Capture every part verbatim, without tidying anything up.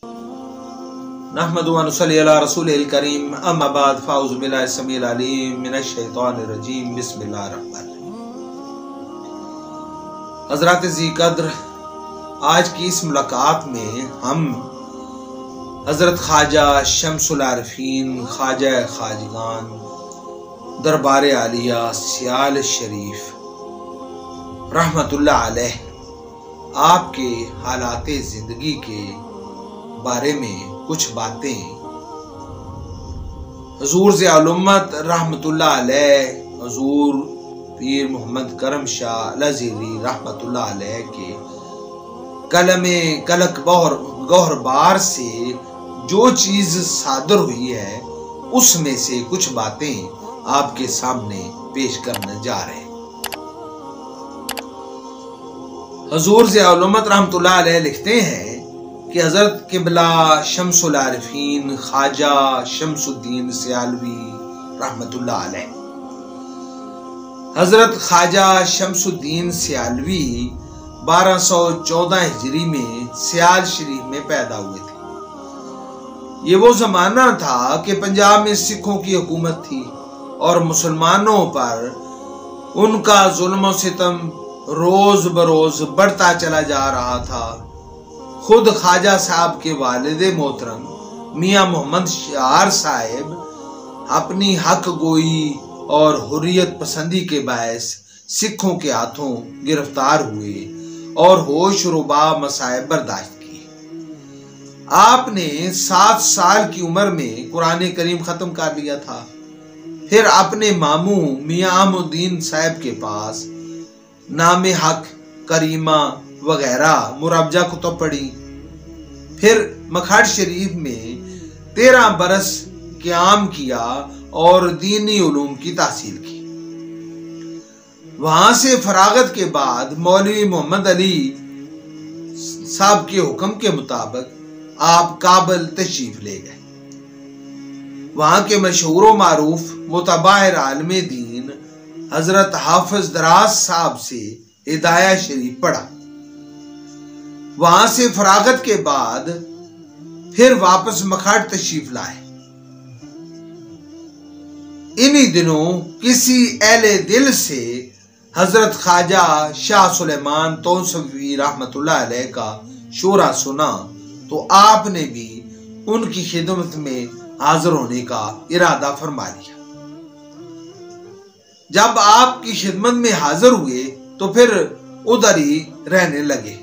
नहमदु व नुसल्ली अला रसूलिल करीम अम्मा बाद फ़ाऊज़ु बिल्लाहि समीउल अलीम मिनश शैतानिर रजीम बिस्मिल्लाहिर रहमानिर रहीम। हज़रात ज़ी क़द्र, आज की इस मुलाकात में हम हज़रत ख्वाजा शम्सुल आरिफ़ीन ख्वाजा ख्वाजगान दरबार आलिया सियाल शरीफ रहमतुल्लाह अलैह आपके हालाते ज़िंदगी के बारे में कुछ बातें हुज़ूर ज़ियाउल उम्मत रहमतुल्लाह अलैह हुज़ूर पीर मोहम्मद करम शाह लज़ीरी रहमतुल्लाह अलैह के कलमे कलक बहर गौहरबार से जो चीज सादर हुई है उसमें से कुछ बातें आपके सामने पेश करने जा रहे हैं। हुज़ूर ज़ियाउल उम्मत रहमतुल्लाह अलैह लिखते हैं कि हज़रत क़िबला शम्सुल आरिफ़ीन ख्वाजा शम्सुद्दीन सियालवी रहमतुल्लाह अलैह हज़रत ख्वाजा शम्सुद्दीन सियालवी बारह सौ चौदह हिजरी में सियाल शरीफ में पैदा हुए थे। ये वो ज़माना था कि पंजाब में सिखों की हुकूमत थी और मुसलमानों पर उनका जुल्म और सितम रोज बरोज बढ़ता चला जा रहा था। खुद ख्वाजा साहब के वालिद मोहतरम मियाँ मोहम्मद शार साहिब अपनी हक गोई और हुर्रियत पसंदी के बायस सिखों के हाथों गिरफ्तार हुए और होश रुबा मसाइब बर्दाश्त किए। आपने सात साल की उम्र में कुरान करीम खत्म कर लिया था। फिर अपने मामू मियाँ आमुद्दीन साहब के पास नामे हक करीमा वगैरह मुरब्जा कुतुब पढ़ी। फिर मखड शरीफ में तेरह बरस क़याम किया और दीनी उलूम की तासील की। वहां से फरागत के बाद मौलवी मोहम्मद अली साहब के हुक्म के मुताबिक आप काबल तशरीफ ले गए। वहां के मशहूर मारूफ मुतबाहिर आलमे दीन हजरत हाफिज दराज साहब से हिदाया शरीफ पढ़ा। वहां से फरागत के बाद फिर वापस मखड तशरीफ लाए। इन्हीं दिनों किसी अहले दिल से हजरत ख्वाजा शाह सुलेमान तौसवी रहमतुल्लाह अलैह का शोरा सुना तो आपने भी उनकी खिदमत में हाजिर होने का इरादा फरमा लिया। जब आपकी खिदमत में हाजिर हुए तो फिर उधर ही रहने लगे।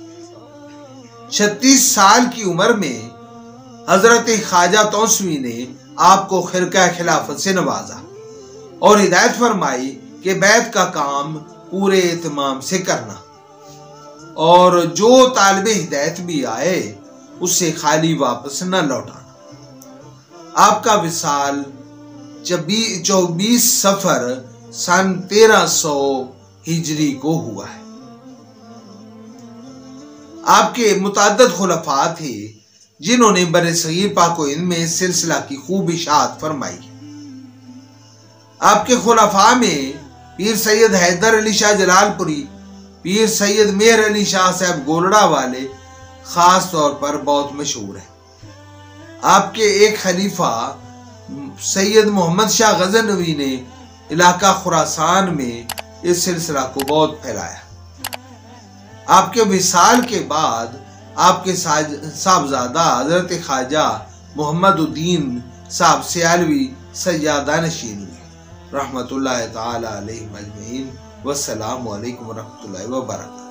छत्तीस साल की उम्र में हजरत ख्वाजा तौसवी ने आपको खिरका खिलाफत से नवाजा और हिदायत फरमाई कि बैत का काम पूरे एहतमाम से करना और जो तालिब हिदायत भी आए उससे खाली वापस न लौटाना। आपका विसाल चौबीस सफर सन तेरह सौ हिजरी को हुआ है। आपके मुतअद्दिद खुलफा थे जिन्होंने बरे सगीर पाको हिंद में इस सिलसिला की खूब इशाअत फरमाई। आपके खुलफा में पीर सैयद हैदर अली शाह जलालपुरी, पीर सैयद मेहर अली शाह साहब गोलड़ा वाले खास तौर पर बहुत मशहूर है। आपके एक खलीफा सैयद मोहम्मद शाह गजनवी ने इलाका खुरासान में इस सिलसिला को बहुत फैलाया। आपके विसाल के बाद आपके साहबजादा हजरत ख्वाजा मोहम्मदुद्दीन साहब सियालवी सज्जादा नशीन हुए रहमतुल्लाह ताला अलैहि अजमईन। वस्सलामु अलैकुम व रहमतुल्लाहि व बरकातहू।